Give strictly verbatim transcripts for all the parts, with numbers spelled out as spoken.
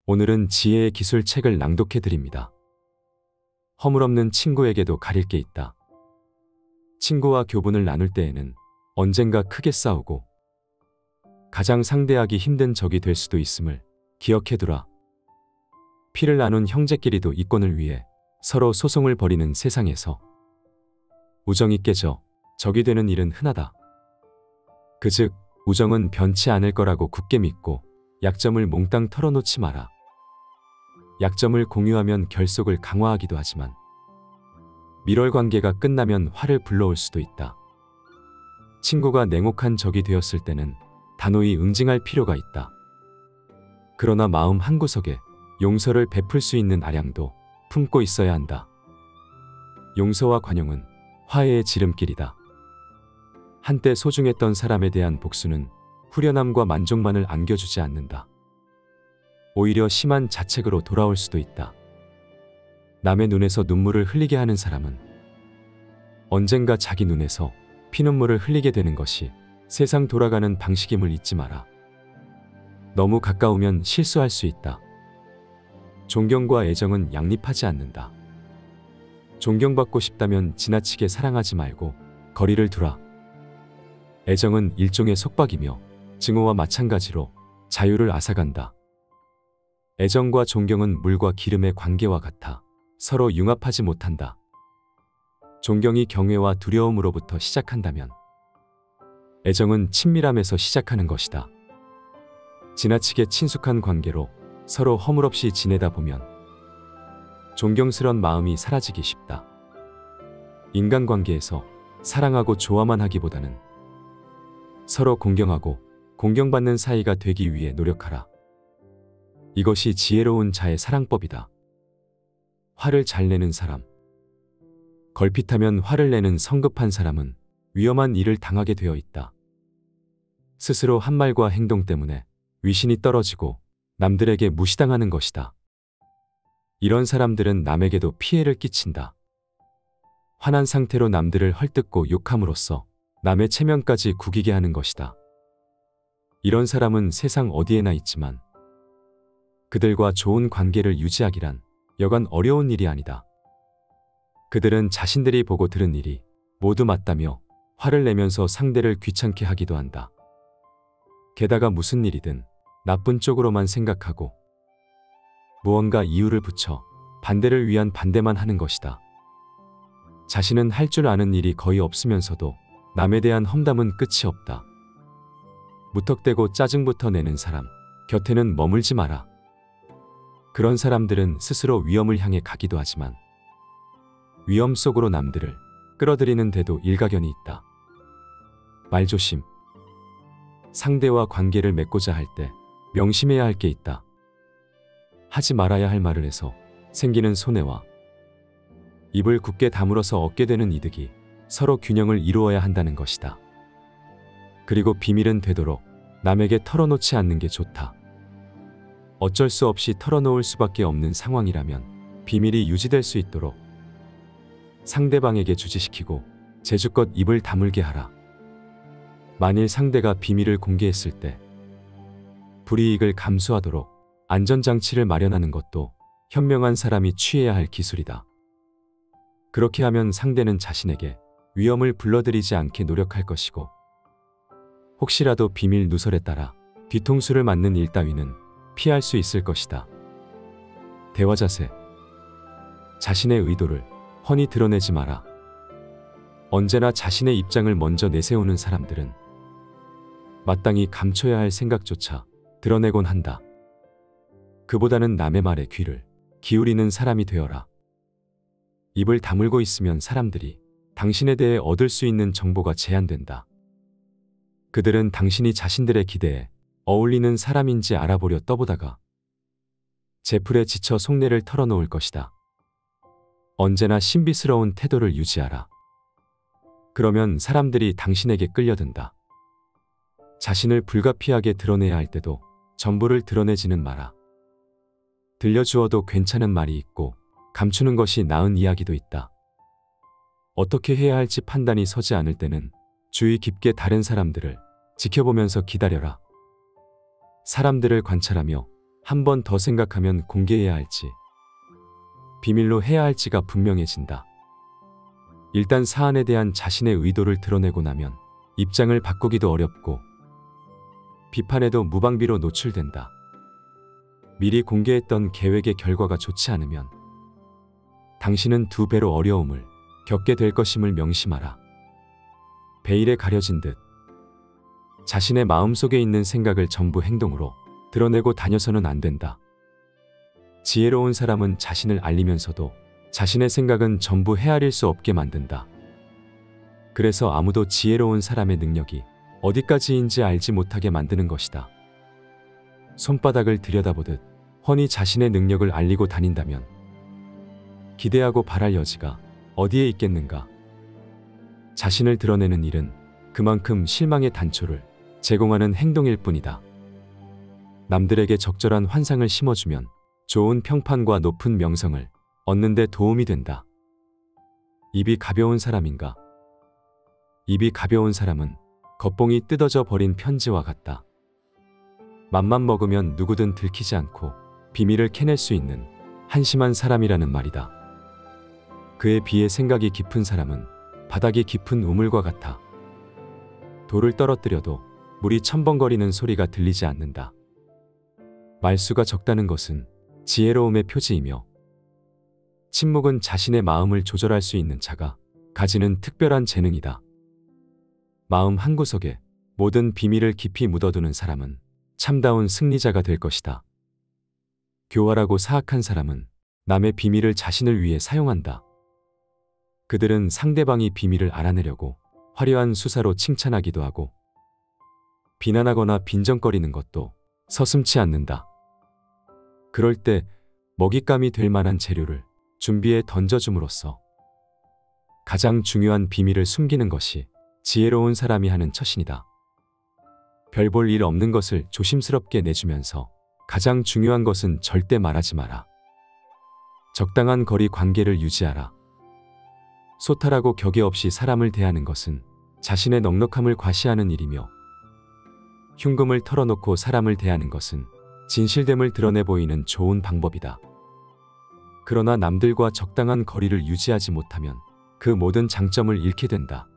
오늘은 지혜의 기술 책을 낭독해 드립니다. 허물없는 친구에게도 가릴 게 있다. 친구와 교분을 나눌 때에는 언젠가 크게 싸우고 가장 상대하기 힘든 적이 될 수도 있음을 기억해두라. 피를 나눈 형제끼리도 이권을 위해 서로 소송을 벌이는 세상에서 우정이 깨져 적이 되는 일은 흔하다. 그즉 우정은 변치 않을 거라고 굳게 믿고 약점을 몽땅 털어놓지 마라. 약점을 공유하면 결속을 강화하기도 하지만 밀월 관계가 끝나면 화를 불러올 수도 있다. 친구가 냉혹한 적이 되었을 때는 단호히 응징할 필요가 있다. 그러나 마음 한구석에 용서를 베풀 수 있는 아량도 품고 있어야 한다. 용서와 관용은 화해의 지름길이다. 한때 소중했던 사람에 대한 복수는 후련함과 만족만을 안겨주지 않는다. 오히려 심한 자책으로 돌아올 수도 있다. 남의 눈에서 눈물을 흘리게 하는 사람은 언젠가 자기 눈에서 피눈물을 흘리게 되는 것이 세상 돌아가는 방식임을 잊지 마라. 너무 가까우면 실수할 수 있다. 존경과 애정은 양립하지 않는다. 존경받고 싶다면 지나치게 사랑하지 말고 거리를 두라. 애정은 일종의 속박이며 증오와 마찬가지로 자유를 앗아간다. 애정과 존경은 물과 기름의 관계와 같아 서로 융합하지 못한다. 존경이 경외와 두려움으로부터 시작한다면 애정은 친밀함에서 시작하는 것이다. 지나치게 친숙한 관계로 서로 허물없이 지내다 보면 존경스런 마음이 사라지기 쉽다. 인간관계에서 사랑하고 좋아만 하기보다는 서로 공경하고 공경받는 사이가 되기 위해 노력하라. 이것이 지혜로운 자의 사랑법이다. 화를 잘 내는 사람. 걸핏하면 화를 내는 성급한 사람은 위험한 일을 당하게 되어 있다. 스스로 한 말과 행동 때문에 위신이 떨어지고 남들에게 무시당하는 것이다. 이런 사람들은 남에게도 피해를 끼친다. 화난 상태로 남들을 헐뜯고 욕함으로써 남의 체면까지 구기게 하는 것이다. 이런 사람은 세상 어디에나 있지만 그들과 좋은 관계를 유지하기란 여간 어려운 일이 아니다. 그들은 자신들이 보고 들은 일이 모두 맞다며 화를 내면서 상대를 귀찮게 하기도 한다. 게다가 무슨 일이든 나쁜 쪽으로만 생각하고 무언가 이유를 붙여 반대를 위한 반대만 하는 것이다. 자신은 할 줄 아는 일이 거의 없으면서도 남에 대한 험담은 끝이 없다. 무턱대고 짜증부터 내는 사람 곁에는 머물지 마라. 그런 사람들은 스스로 위험을 향해 가기도 하지만 위험 속으로 남들을 끌어들이는 데도 일가견이 있다. 말조심. 상대와 관계를 맺고자 할 때 명심해야 할 게 있다. 하지 말아야 할 말을 해서 생기는 손해와 입을 굳게 다물어서 얻게 되는 이득이 서로 균형을 이루어야 한다는 것이다. 그리고 비밀은 되도록 남에게 털어놓지 않는 게 좋다. 어쩔 수 없이 털어놓을 수밖에 없는 상황이라면 비밀이 유지될 수 있도록 상대방에게 주지시키고 재주껏 입을 다물게 하라. 만일 상대가 비밀을 공개했을 때 불이익을 감수하도록 안전장치를 마련하는 것도 현명한 사람이 취해야 할 기술이다. 그렇게 하면 상대는 자신에게 위험을 불러들이지 않게 노력할 것이고 혹시라도 비밀 누설에 따라 뒤통수를 맞는 일 따위는 피할 수 있을 것이다. 대화 자세. 자신의 의도를 훤히 드러내지 마라. 언제나 자신의 입장을 먼저 내세우는 사람들은 마땅히 감춰야 할 생각조차 드러내곤 한다. 그보다는 남의 말에 귀를 기울이는 사람이 되어라. 입을 다물고 있으면 사람들이 당신에 대해 얻을 수 있는 정보가 제한된다. 그들은 당신이 자신들의 기대에 어울리는 사람인지 알아보려 떠보다가 제풀에 지쳐 속내를 털어놓을 것이다. 언제나 신비스러운 태도를 유지하라. 그러면 사람들이 당신에게 끌려든다. 자신을 불가피하게 드러내야 할 때도 전부를 드러내지는 마라. 들려주어도 괜찮은 말이 있고 감추는 것이 나은 이야기도 있다. 어떻게 해야 할지 판단이 서지 않을 때는 주의 깊게 다른 사람들을 지켜보면서 기다려라. 사람들을 관찰하며 한 번 더 생각하면 공개해야 할지, 비밀로 해야 할지가 분명해진다. 일단 사안에 대한 자신의 의도를 드러내고 나면 입장을 바꾸기도 어렵고 비판에도 무방비로 노출된다. 미리 공개했던 계획의 결과가 좋지 않으면 당신은 두 배로 어려움을 겪게 될 것임을 명심하라. 베일에 가려진 듯 자신의 마음속에 있는 생각을 전부 행동으로 드러내고 다녀서는 안 된다. 지혜로운 사람은 자신을 알리면서도 자신의 생각은 전부 헤아릴 수 없게 만든다. 그래서 아무도 지혜로운 사람의 능력이 어디까지인지 알지 못하게 만드는 것이다. 손바닥을 들여다보듯 훤히 자신의 능력을 알리고 다닌다면 기대하고 바랄 여지가 어디에 있겠는가. 자신을 드러내는 일은 그만큼 실망의 단초를 제공하는 행동일 뿐이다. 남들에게 적절한 환상을 심어주면 좋은 평판과 높은 명성을 얻는 데 도움이 된다. 입이 가벼운 사람인가? 입이 가벼운 사람은 겉봉이 뜯어져 버린 편지와 같다. 맘만 먹으면 누구든 들키지 않고 비밀을 캐낼 수 있는 한심한 사람이라는 말이다. 그에 비해 생각이 깊은 사람은 바닥이 깊은 우물과 같아. 돌을 떨어뜨려도 물이 첨벙거리는 소리가 들리지 않는다. 말수가 적다는 것은 지혜로움의 표지이며 침묵은 자신의 마음을 조절할 수 있는 자가 가지는 특별한 재능이다. 마음 한구석에 모든 비밀을 깊이 묻어두는 사람은 참다운 승리자가 될 것이다. 교활하고 사악한 사람은 남의 비밀을 자신을 위해 사용한다. 그들은 상대방이 비밀을 알아내려고 화려한 수사로 칭찬하기도 하고 비난하거나 빈정거리는 것도 서슴지 않는다. 그럴 때 먹잇감이 될 만한 재료를 준비해 던져줌으로써 가장 중요한 비밀을 숨기는 것이 지혜로운 사람이 하는 처신이다. 별 볼 일 없는 것을 조심스럽게 내주면서 가장 중요한 것은 절대 말하지 마라. 적당한 거리 관계를 유지하라. 소탈하고 격의 없이 사람을 대하는 것은 자신의 넉넉함을 과시하는 일이며 흉금을 털어놓고 사람을 대하는 것은 진실됨을 드러내 보이는 좋은 방법이다. 그러나 남들과 적당한 거리를 유지하지 못하면 그 모든 장점을 잃게 된다.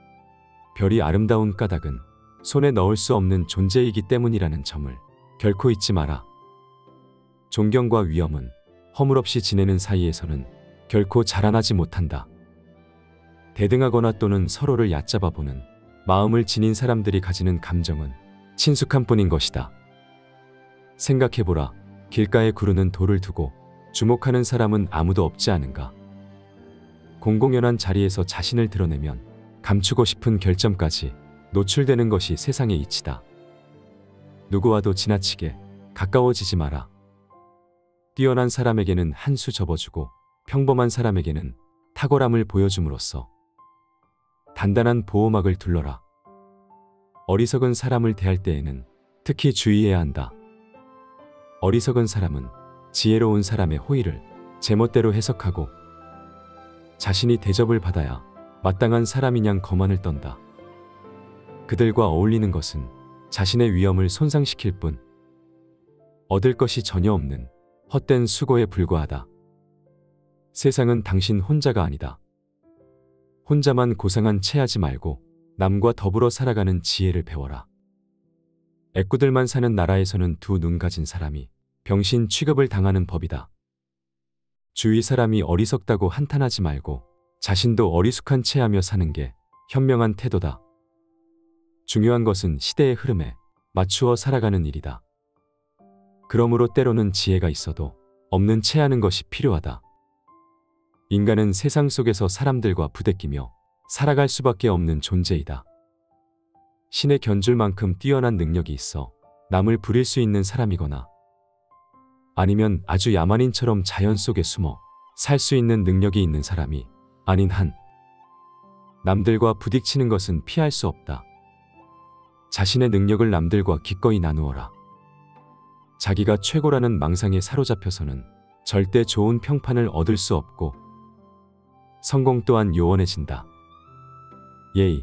별이 아름다운 까닭은 손에 넣을 수 없는 존재이기 때문이라는 점을 결코 잊지 마라. 존경과 위엄은 허물없이 지내는 사이에서는 결코 자라나지 못한다. 대등하거나 또는 서로를 얕잡아보는 마음을 지닌 사람들이 가지는 감정은 친숙한 뿐인 것이다. 생각해보라. 길가에 구르는 돌을 두고 주목하는 사람은 아무도 없지 않은가. 공공연한 자리에서 자신을 드러내면 감추고 싶은 결점까지 노출되는 것이 세상의 이치다. 누구와도 지나치게 가까워지지 마라. 뛰어난 사람에게는 한 수 접어주고 평범한 사람에게는 탁월함을 보여줌으로써 단단한 보호막을 둘러라. 어리석은 사람을 대할 때에는 특히 주의해야 한다. 어리석은 사람은 지혜로운 사람의 호의를 제멋대로 해석하고 자신이 대접을 받아야 마땅한 사람이냥 거만을 떤다. 그들과 어울리는 것은 자신의 위엄을 손상시킬 뿐 얻을 것이 전혀 없는 헛된 수고에 불과하다. 세상은 당신 혼자가 아니다. 혼자만 고상한 채 하지 말고 남과 더불어 살아가는 지혜를 배워라. 애꾸들만 사는 나라에서는 두 눈 가진 사람이 병신 취급을 당하는 법이다. 주위 사람이 어리석다고 한탄하지 말고 자신도 어리숙한 채하며 사는 게 현명한 태도다. 중요한 것은 시대의 흐름에 맞추어 살아가는 일이다. 그러므로 때로는 지혜가 있어도 없는 채하는 것이 필요하다. 인간은 세상 속에서 사람들과 부대끼며 살아갈 수밖에 없는 존재이다. 신에 견줄 만큼 뛰어난 능력이 있어 남을 부릴 수 있는 사람이거나 아니면 아주 야만인처럼 자연 속에 숨어 살 수 있는 능력이 있는 사람이 아닌 한 남들과 부딪히는 것은 피할 수 없다. 자신의 능력을 남들과 기꺼이 나누어라. 자기가 최고라는 망상에 사로잡혀서는 절대 좋은 평판을 얻을 수 없고 성공 또한 요원해진다. 예의.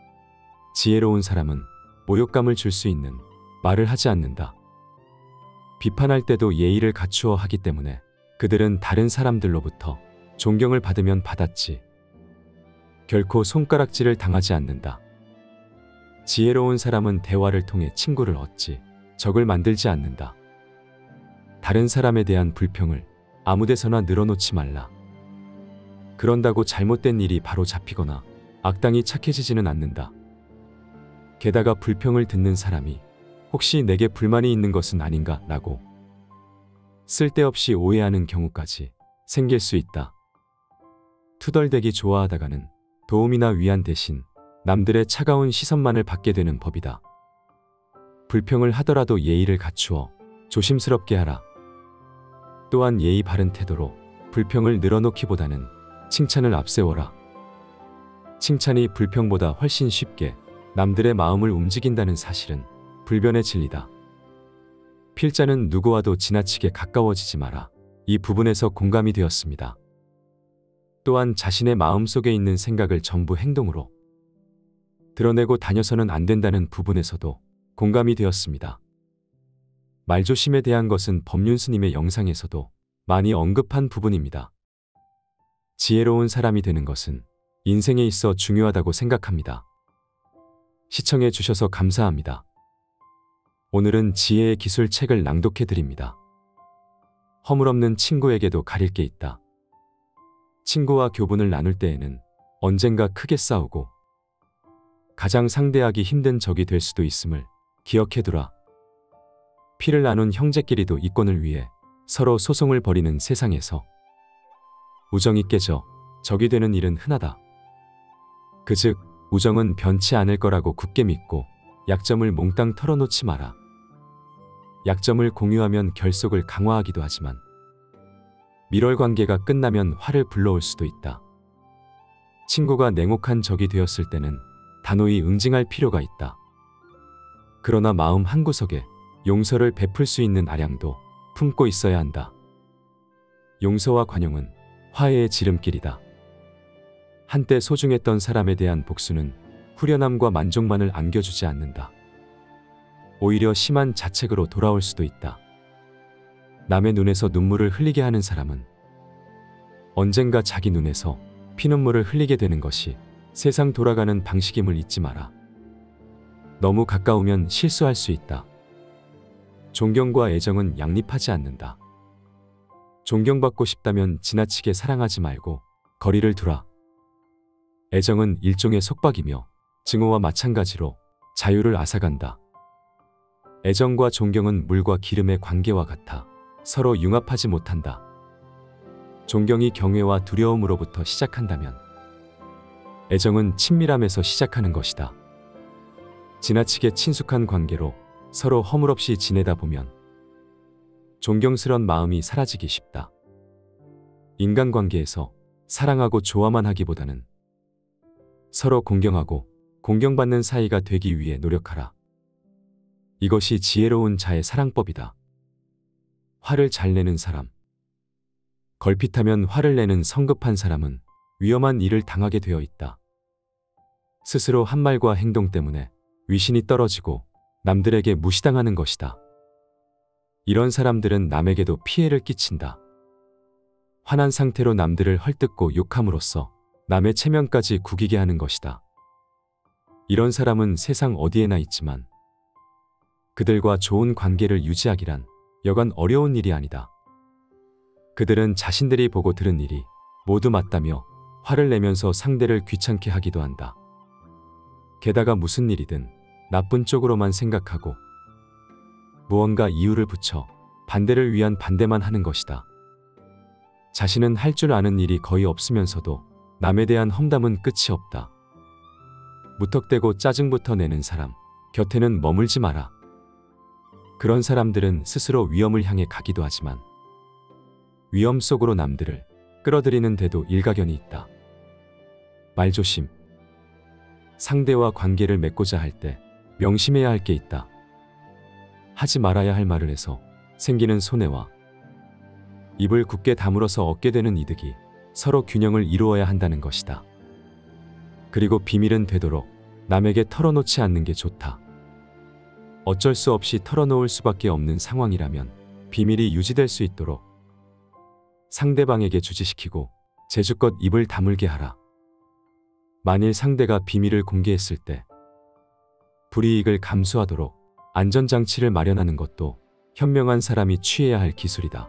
지혜로운 사람은 모욕감을 줄 수 있는 말을 하지 않는다. 비판할 때도 예의를 갖추어 하기 때문에 그들은 다른 사람들로부터 존경을 받으면 받았지 결코 손가락질을 당하지 않는다. 지혜로운 사람은 대화를 통해 친구를 얻지 적을 만들지 않는다. 다른 사람에 대한 불평을 아무데서나 늘어놓지 말라. 그런다고 잘못된 일이 바로 잡히거나 악당이 착해지지는 않는다. 게다가 불평을 듣는 사람이 혹시 내게 불만이 있는 것은 아닌가 라고 쓸데없이 오해하는 경우까지 생길 수 있다. 투덜대기 좋아하다가는 도움이나 위안 대신 남들의 차가운 시선만을 받게 되는 법이다. 불평을 하더라도 예의를 갖추어 조심스럽게 하라. 또한 예의 바른 태도로 불평을 늘어놓기보다는 칭찬을 앞세워라. 칭찬이 불평보다 훨씬 쉽게 남들의 마음을 움직인다는 사실은 불변의 진리다. 필자는 누구와도 지나치게 가까워지지 마라. 이 부분에서 공감이 되었습니다. 또한 자신의 마음속에 있는 생각을 전부 행동으로 드러내고 다녀서는 안 된다는 부분에서도 공감이 되었습니다. 말조심에 대한 것은 법륜 스님의 영상에서도 많이 언급한 부분입니다. 지혜로운 사람이 되는 것은 인생에 있어 중요하다고 생각합니다. 시청해 주셔서 감사합니다. 오늘은 지혜의 기술 책을 낭독해 드립니다. 허물없는 친구에게도 가릴 게 있다. 친구와 교분을 나눌 때에는 언젠가 크게 싸우고 가장 상대하기 힘든 적이 될 수도 있음을 기억해두라. 피를 나눈 형제끼리도 이권을 위해 서로 소송을 벌이는 세상에서 우정이 깨져 적이 되는 일은 흔하다. 그즉 우정은 변치 않을 거라고 굳게 믿고 약점을 몽땅 털어놓지 마라. 약점을 공유하면 결속을 강화하기도 하지만 밀월 관계가 끝나면 화를 불러올 수도 있다. 친구가 냉혹한 적이 되었을 때는 단호히 응징할 필요가 있다. 그러나 마음 한구석에 용서를 베풀 수 있는 아량도 품고 있어야 한다. 용서와 관용은 화해의 지름길이다. 한때 소중했던 사람에 대한 복수는 후련함과 만족만을 안겨주지 않는다. 오히려 심한 자책으로 돌아올 수도 있다. 남의 눈에서 눈물을 흘리게 하는 사람은 언젠가 자기 눈에서 피눈물을 흘리게 되는 것이 세상 돌아가는 방식임을 잊지 마라. 너무 가까우면 실수할 수 있다. 존경과 애정은 양립하지 않는다. 존경받고 싶다면 지나치게 사랑하지 말고 거리를 두라. 애정은 일종의 속박이며 증오와 마찬가지로 자유를 앗아간다. 애정과 존경은 물과 기름의 관계와 같아 서로 융합하지 못한다. 존경이 경외와 두려움으로부터 시작한다면 애정은 친밀함에서 시작하는 것이다. 지나치게 친숙한 관계로 서로 허물없이 지내다 보면 존경스런 마음이 사라지기 쉽다. 인간관계에서 사랑하고 좋아만 하기보다는 서로 공경하고 공경받는 사이가 되기 위해 노력하라. 이것이 지혜로운 자의 사랑법이다. 화를 잘 내는 사람, 걸핏하면 화를 내는 성급한 사람은 위험한 일을 당하게 되어 있다. 스스로 한 말과 행동 때문에 위신이 떨어지고 남들에게 무시당하는 것이다. 이런 사람들은 남에게도 피해를 끼친다. 화난 상태로 남들을 헐뜯고 욕함으로써 남의 체면까지 구기게 하는 것이다. 이런 사람은 세상 어디에나 있지만 그들과 좋은 관계를 유지하기란 여간 어려운 일이 아니다. 그들은 자신들이 보고 들은 일이 모두 맞다며 화를 내면서 상대를 귀찮게 하기도 한다. 게다가 무슨 일이든 나쁜 쪽으로만 생각하고 무언가 이유를 붙여 반대를 위한 반대만 하는 것이다. 자신은 할 줄 아는 일이 거의 없으면서도 남에 대한 험담은 끝이 없다. 무턱대고 짜증부터 내는 사람 곁에는 머물지 마라. 그런 사람들은 스스로 위험을 향해 가기도 하지만 위험 속으로 남들을 끌어들이는 데도 일가견이 있다. 말조심. 상대와 관계를 맺고자 할 때 명심해야 할 게 있다. 하지 말아야 할 말을 해서 생기는 손해와 입을 굳게 다물어서 얻게 되는 이득이 서로 균형을 이루어야 한다는 것이다. 그리고 비밀은 되도록 남에게 털어놓지 않는 게 좋다. 어쩔 수 없이 털어놓을 수밖에 없는 상황이라면 비밀이 유지될 수 있도록 상대방에게 주지시키고 제주껏 입을 다물게 하라. 만일 상대가 비밀을 공개했을 때 불이익을 감수하도록 안전장치를 마련하는 것도 현명한 사람이 취해야 할 기술이다.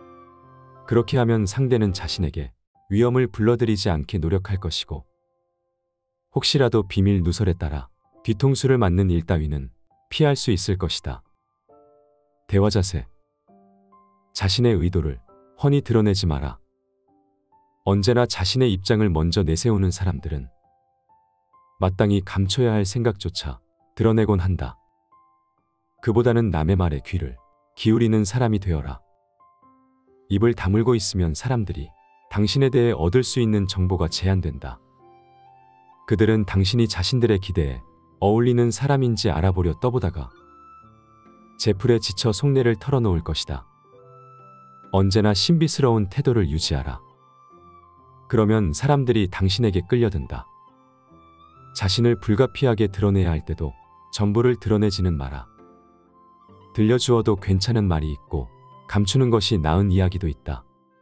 그렇게 하면 상대는 자신에게 위험을 불러들이지 않게 노력할 것이고, 혹시라도 비밀 누설에 따라 뒤통수를 맞는 일 따위는 피할 수 있을 것이다. 대화 자세. 자신의 의도를 훤히 드러내지 마라. 언제나 자신의 입장을 먼저 내세우는 사람들은 마땅히 감춰야 할 생각조차 드러내곤 한다. 그보다는 남의 말에 귀를 기울이는 사람이 되어라. 입을 다물고 있으면 사람들이 당신에 대해 얻을 수 있는 정보가 제한된다. 그들은 당신이 자신들의 기대에 어울리는 사람인지 알아보려 떠보다가 제풀에 지쳐 속내를 털어놓을 것이다. 언제나 신비스러운 태도를 유지하라. 그러면 사람들이 당신에게 끌려든다. 자신을 불가피하게 드러내야 할 때도 전부를 드러내지는 마라. 들려주어도 괜찮은 말이 있고 감추는 것이 나은 이야기도 있다.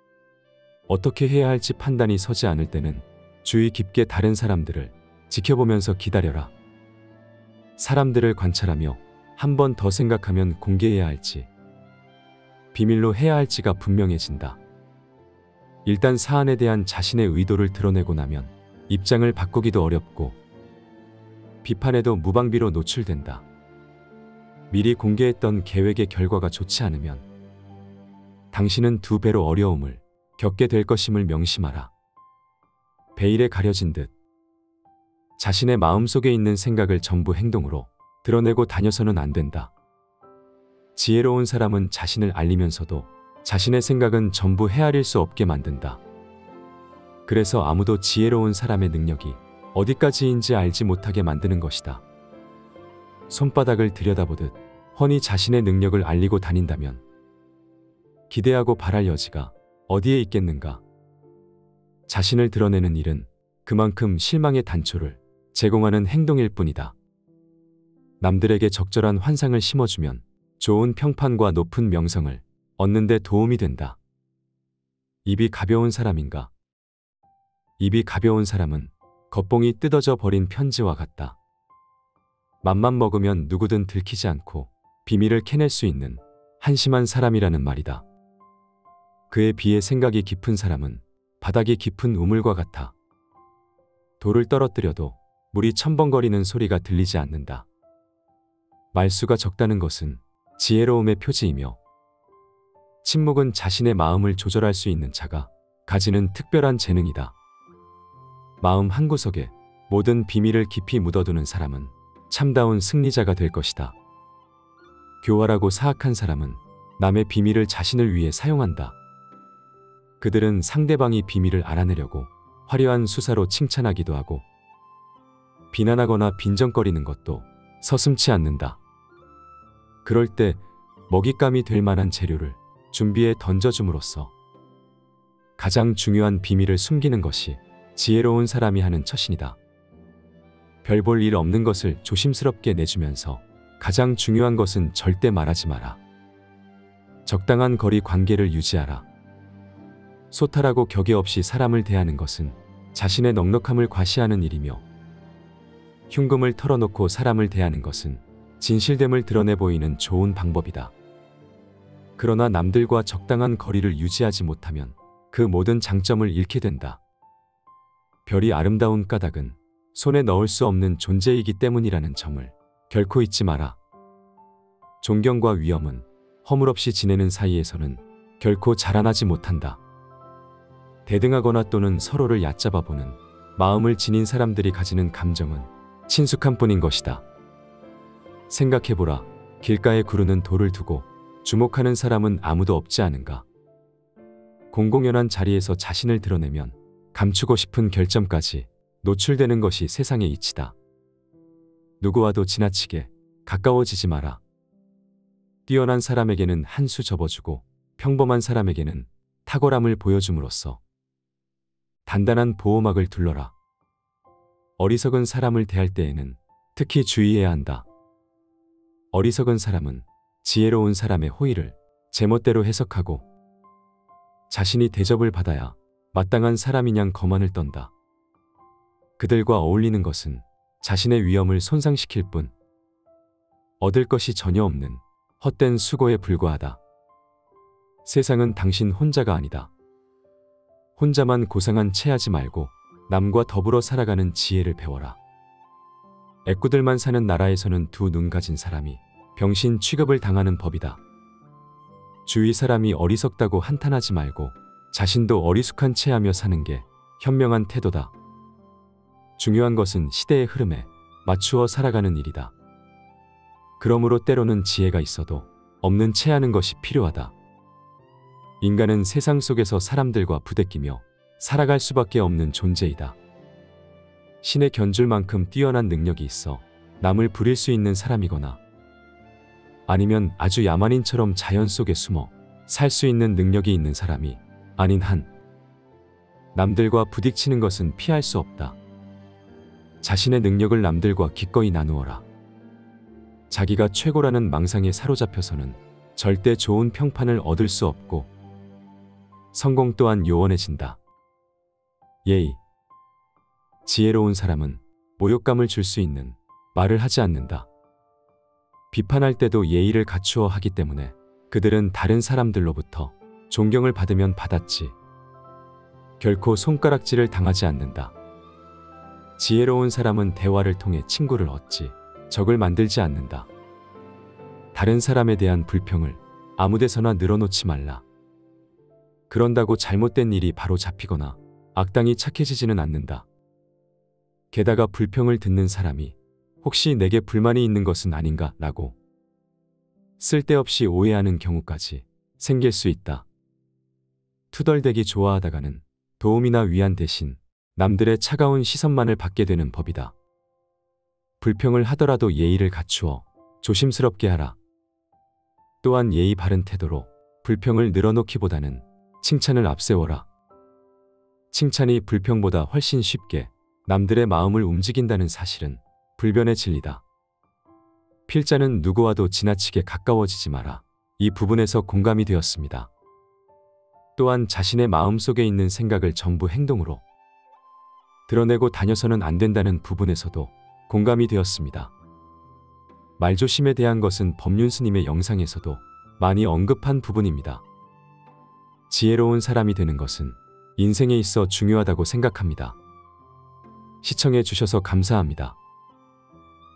어떻게 해야 할지 판단이 서지 않을 때는 주의 깊게 다른 사람들을 지켜보면서 기다려라. 사람들을 관찰하며 한 번 더 생각하면 공개해야 할지, 비밀로 해야 할지가 분명해진다. 일단 사안에 대한 자신의 의도를 드러내고 나면 입장을 바꾸기도 어렵고 비판에도 무방비로 노출된다. 미리 공개했던 계획의 결과가 좋지 않으면 당신은 두 배로 어려움을 겪게 될 것임을 명심하라. 베일에 가려진 듯 자신의 마음속에 있는 생각을 전부 행동으로 드러내고 다녀서는 안 된다. 지혜로운 사람은 자신을 알리면서도 자신의 생각은 전부 헤아릴 수 없게 만든다. 그래서 아무도 지혜로운 사람의 능력이 어디까지인지 알지 못하게 만드는 것이다. 손바닥을 들여다보듯 훤히 자신의 능력을 알리고 다닌다면 기대하고 바랄 여지가 어디에 있겠는가. 자신을 드러내는 일은 그만큼 실망의 단초를 제공하는 행동일 뿐이다. 남들에게 적절한 환상을 심어주면 좋은 평판과 높은 명성을 얻는 데 도움이 된다. 입이 가벼운 사람인가? 입이 가벼운 사람은 겉봉이 뜯어져 버린 편지와 같다. 맘만 먹으면 누구든 들키지 않고 비밀을 캐낼 수 있는 한심한 사람이라는 말이다. 그에 비해 생각이 깊은 사람은 바닥이 깊은 우물과 같아. 돌을 떨어뜨려도 물이 첨벙거리는 소리가 들리지 않는다. 말수가 적다는 것은 지혜로움의 표지이며, 침묵은 자신의 마음을 조절할 수 있는 자가 가지는 특별한 재능이다. 마음 한구석에 모든 비밀을 깊이 묻어두는 사람은 참다운 승리자가 될 것이다. 교활하고 사악한 사람은 남의 비밀을 자신을 위해 사용한다. 그들은 상대방이 비밀을 알아내려고 화려한 수사로 칭찬하기도 하고 비난하거나 빈정거리는 것도 서슴지 않는다. 그럴 때 먹잇감이 될 만한 재료를 준비해 던져줌으로써 가장 중요한 비밀을 숨기는 것이 지혜로운 사람이 하는 처신이다. 별 볼 일 없는 것을 조심스럽게 내주면서 가장 중요한 것은 절대 말하지 마라. 적당한 거리 관계를 유지하라. 소탈하고 격의 없이 사람을 대하는 것은 자신의 넉넉함을 과시하는 일이며, 흉금을 털어놓고 사람을 대하는 것은 진실됨을 드러내 보이는 좋은 방법이다. 그러나 남들과 적당한 거리를 유지하지 못하면 그 모든 장점을 잃게 된다. 별이 아름다운 까닭은 손에 넣을 수 없는 존재이기 때문이라는 점을 결코 잊지 마라. 존경과 위엄은 허물없이 지내는 사이에서는 결코 자라나지 못한다. 대등하거나 또는 서로를 얕잡아보는 마음을 지닌 사람들이 가지는 감정은 친숙한 뿐인 것이다. 생각해보라. 길가에 구르는 돌을 두고 주목하는 사람은 아무도 없지 않은가. 공공연한 자리에서 자신을 드러내면 감추고 싶은 결점까지 노출되는 것이 세상의 이치다. 누구와도 지나치게 가까워지지 마라. 뛰어난 사람에게는 한 수 접어주고 평범한 사람에게는 탁월함을 보여줌으로써 단단한 보호막을 둘러라. 어리석은 사람을 대할 때에는 특히 주의해야 한다. 어리석은 사람은 지혜로운 사람의 호의를 제멋대로 해석하고 자신이 대접을 받아야 마땅한 사람이냥 거만을 떤다. 그들과 어울리는 것은 자신의 위엄을 손상시킬 뿐 얻을 것이 전혀 없는 헛된 수고에 불과하다. 세상은 당신 혼자가 아니다. 혼자만 고상한 체하지 말고 남과 더불어 살아가는 지혜를 배워라. 애꾸들만 사는 나라에서는 두 눈 가진 사람이 병신 취급을 당하는 법이다. 주위 사람이 어리석다고 한탄하지 말고 자신도 어리숙한 체하며 사는 게 현명한 태도다. 중요한 것은 시대의 흐름에 맞추어 살아가는 일이다. 그러므로 때로는 지혜가 있어도 없는 체하는 것이 필요하다. 인간은 세상 속에서 사람들과 부대끼며 살아갈 수밖에 없는 존재이다. 신의 견줄 만큼 뛰어난 능력이 있어 남을 부릴 수 있는 사람이거나 아니면 아주 야만인처럼 자연 속에 숨어 살 수 있는 능력이 있는 사람이 아닌 한 남들과 부딪히는 것은 피할 수 없다. 자신의 능력을 남들과 기꺼이 나누어라. 자기가 최고라는 망상에 사로잡혀서는 절대 좋은 평판을 얻을 수 없고 성공 또한 요원해진다. 예의. 지혜로운 사람은 모욕감을 줄 수 있는 말을 하지 않는다. 비판할 때도 예의를 갖추어 하기 때문에 그들은 다른 사람들로부터 존경을 받으면 받았지 결코 손가락질을 당하지 않는다. 지혜로운 사람은 대화를 통해 친구를 얻지 적을 만들지 않는다. 다른 사람에 대한 불평을 아무데서나 늘어놓지 말라. 그런다고 잘못된 일이 바로 잡히거나 악당이 착해지지는 않는다. 게다가 불평을 듣는 사람이 혹시 내게 불만이 있는 것은 아닌가 라고 쓸데없이 오해하는 경우까지 생길 수 있다. 투덜대기 좋아하다가는 도움이나 위안 대신 남들의 차가운 시선만을 받게 되는 법이다. 불평을 하더라도 예의를 갖추어 조심스럽게 하라. 또한 예의 바른 태도로 불평을 늘어놓기보다는 칭찬을 앞세워라. 칭찬이 불평보다 훨씬 쉽게 남들의 마음을 움직인다는 사실은 불변의 진리다. 필자는 누구와도 지나치게 가까워지지 마라. 이 부분에서 공감이 되었습니다. 또한 자신의 마음속에 있는 생각을 전부 행동으로 드러내고 다녀서는 안 된다는 부분에서도 공감이 되었습니다. 말조심에 대한 것은 법륜 스님의 영상에서도 많이 언급한 부분입니다. 지혜로운 사람이 되는 것은 인생에 있어 중요하다고 생각합니다. 시청해 주셔서 감사합니다.